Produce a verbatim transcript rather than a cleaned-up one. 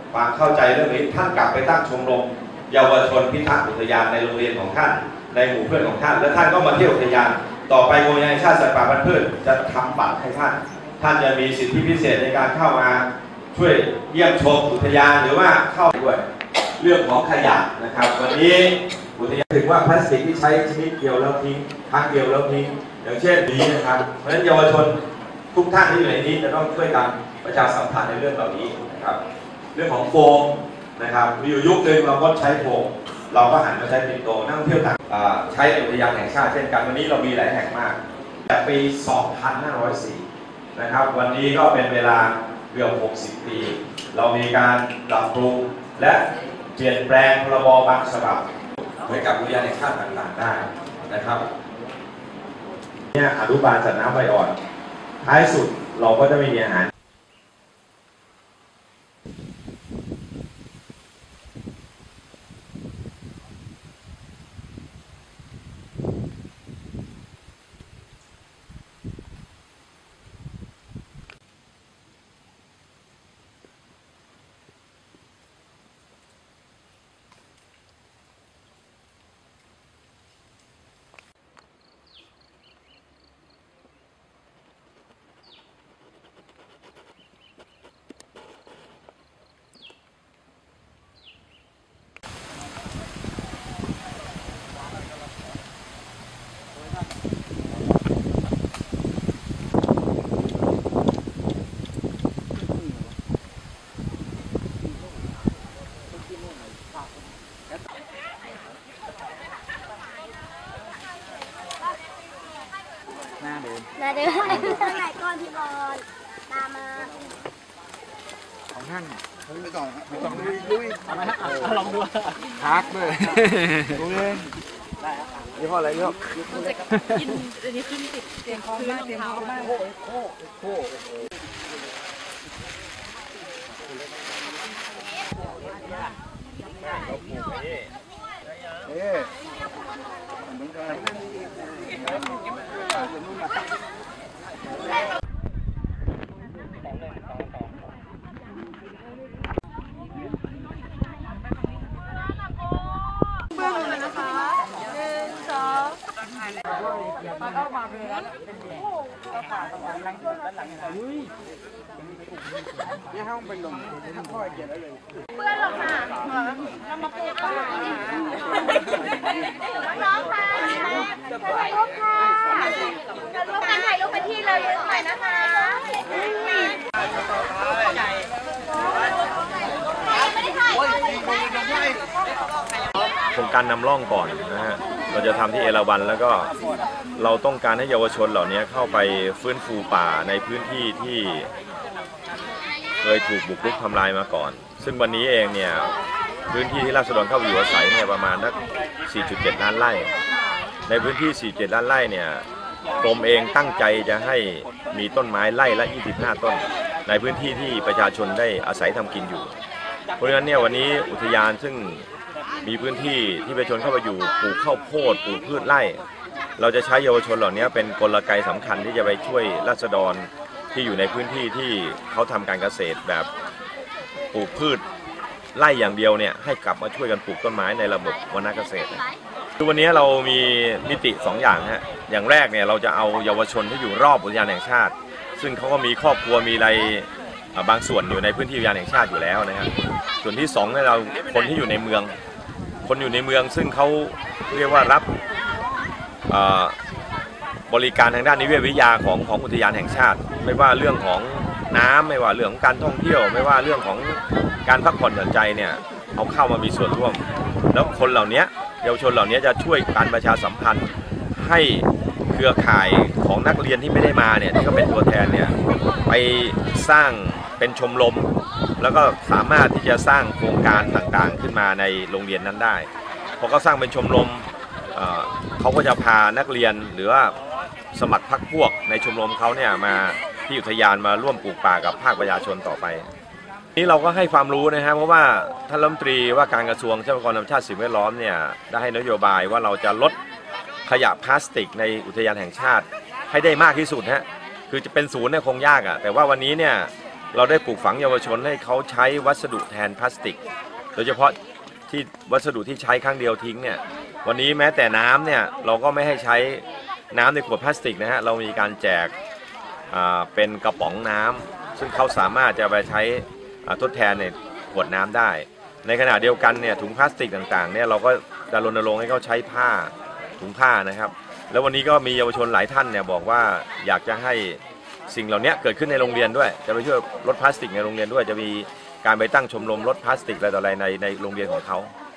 ความเข้าใจเรื่องนี้ท่านกลับไปตั้งชมรมเยาวชนพิทักษ์อุทยานในโรงเรียนของท่านในหมู่เพื่อนของท่านและท่านก็มาเที่ยวอุทยานต่อไปกรมอุทยานแห่งชาติสัตว์ป่าพันธุ์พืชจะทำบัตรให้ท่านท่านจะมีสิทธิพิเศษในการเข้ามาช่วยเยี่ยมชมอุทยานหรือว่าเข้าด้วยเรื่องของขยะนะครับวันนี้อุทยานถึงว่าพลาสติกที่ใช้ชนิดเดียวแล้วทิ้งครั้งเดียวแล้วทิ้งอย่างเช่นนี้นะครับเพราะฉะนั้นเยาวชนทุกท่านที่อยู่ในนี้จะต้องช่วยกันประชาสัมพันธ์ในเรื่องเหล่านี้นะครับเรื่องของโฟมนะครับมีอยู่ยุคนึงเราก็ใช้โฟมเราก็หันมาใช้ปิ่นโตนักท่องเที่ยวต่างใช้ในอุทยานแห่งชาติเช่นกันวันนี้เรามีหลายแห่งมากแต่ปี สองพันห้าร้อยสี่ นะครับวันนี้ก็เป็นเวลาเกือบหกสิบ ปีเรามีการปรับปรุงและเปลี่ยนแปลงพรบบางฉบับเหมือนกับอุทยานแห่งชาติต่างๆได้นะครับเนี่ยอนุบาลสัตว์น้ำใบอ่อนท้ายสุดเราก็จะไม่มีอาหารมาเดินทางไหนก่อนพี่บอลตามมาของท่านไม่ต้องไม่ต้องลุยลุยเอาไหมฮะลองดูพักเลยดูเลยยี่ห้ออะไรครับมันจะกินอันนี้ขึ้นติดเตียงคอมากเตียงคอมากโค้โค้โค้เอ๊ะเหมือนกันเข้ามาเลยแล้วเป็นเด็กก็ผ่าตรงหลังด้านหลังนี่ห้องเป็นลมทั้งพ่อเกียรติเลยเพื่อนหรอกค่ะเรามาปูป้าน้องค่ะถ่ายรูปค่ะร่วมกันถ่ายรูปไปที่เราเยอะหน่อยนะคะโครงการนำร่องก่อนนะฮะเราจะทำที่เอราวัณแล้วก็เราต้องการให้เยาวชนเหล่านี้เข้าไปฟื้นฟูป่าในพื้นที่ที่เคยถูกบุกรุกทำลายมาก่อนซึ่งวันนี้เองเนี่ยพื้นที่ที่ราษฎรเข้าอยู่อาศัยเนี่ยประมาณสัก สี่จุดเจ็ด ล้านไร่ในพื้นที่ สี่จุดเจ็ด ล้านไร่เนี่ยกรมเองตั้งใจจะให้มีต้นไม้ไร่ละยี่สิบห้าต้นในพื้นที่ที่ประชาชนได้อาศัยทำกินอยู่เพราะฉะนั้นเนี่ยวันนี้อุทยานซึ่งมีพื้นที่ที่ประชาชนเข้าไปอยู่ปลูกข้าวโพดปลูกพืชไร่เราจะใช้เยาวชนเหล่านี้เป็นกลไกสำคัญที่จะไปช่วยราษฎรที่อยู่ในพื้นที่ที่เขาทำการเกษตรแบบปลูกพืชไร่อย่างเดียวเนี่ยให้กลับมาช่วยกันปลูกต้นไม้ในระบบวรรณเกษตรคือวันนี้เรามีมิติสองอย่างฮะอย่างแรกเนี่ยเราจะเอาเยาวชนที่อยู่รอบอุทยานแห่งชาติซึ่งเขาก็มีครอบครัวมีอะไรบางส่วนอยู่ในพื้นที่อุทยานแห่งชาติอยู่แล้วนะครับส่วนที่สองเนี่ยเราคนที่อยู่ในเมืองคนอยู่ในเมืองซึ่งเขาเรียกว่ารับบริการทางด้านนิเวศวิทยาของของอุทยานแห่งชาติไม่ว่าเรื่องของน้ำไม่ว่าเรื่องของการท่องเที่ยวไม่ว่าเรื่องของการพักผ่อนหย่อนใจเนี่ยเอาเข้ามามีส่วนร่วมแล้วคนเหล่านี้เยาวชนเหล่านี้จะช่วยการประชาสัมพันธ์ให้เครือข่ายของนักเรียนที่ไม่ได้มาเนี่ยที่เขาเป็นตัวแทนเนี่ยไปสร้างเป็นชมรมแล้วก็สามารถที่จะสร้างโครงการต่างๆขึ้นมาในโรงเรียนนั้นได้พอเขาสร้างเป็นชมรมเขาก็จะพานักเรียนหรือว่าสมัครพรรคพวกในชมรมเขาเนี่ยมาที่อุทยานมาร่วมปลูกป่ากับภาคประชาชนต่อไปนี่เราก็ให้ความรู้นะฮะเพราะว่าท่านรัฐมนตรีว่าการกระทรวงทรัพยากรธรรมชาติสิ่งแวดล้อมเนี่ยได้ให้นโยบายว่าเราจะลดขยะพลาสติกในอุทยานแห่งชาติให้ได้มากที่สุดฮะคือจะเป็นศูนย์เนี่ยคงยากอ่ะแต่ว่าวันนี้เนี่ยเราได้ปลูกฝังเยาวชนให้เขาใช้วัสดุแทนพลาสติกโดยเฉพาะที่วัสดุที่ใช้ครั้งเดียวทิ้งเนี่ยวันนี้แม้แต่น้ำเนี่ยเราก็ไม่ให้ใช้น้ำในขวดพลาสติกนะฮะเรามีการแจกเป็นกระป๋องน้ำซึ่งเขาสามารถจะไปใช้ทดแทนในขวดน้ำได้ในขณะเดียวกันเนี่ยถุงพลาสติกต่างๆเนี่ยเราก็จะรณรงค์ให้เขาใช้ผ้าถุงผ้านะครับแล้ววันนี้ก็มีเยาวชนหลายท่านเนี่ยบอกว่าอยากจะให้สิ่งเหล่านี้เกิดขึ้นในโรงเรียนด้วยจะไปช่วยลดพลาสติกในโรงเรียนด้วยจะมีการไปตั้งชมรมลดพลาสติกอะไรต่ออะไรในในโรงเรียนของเขา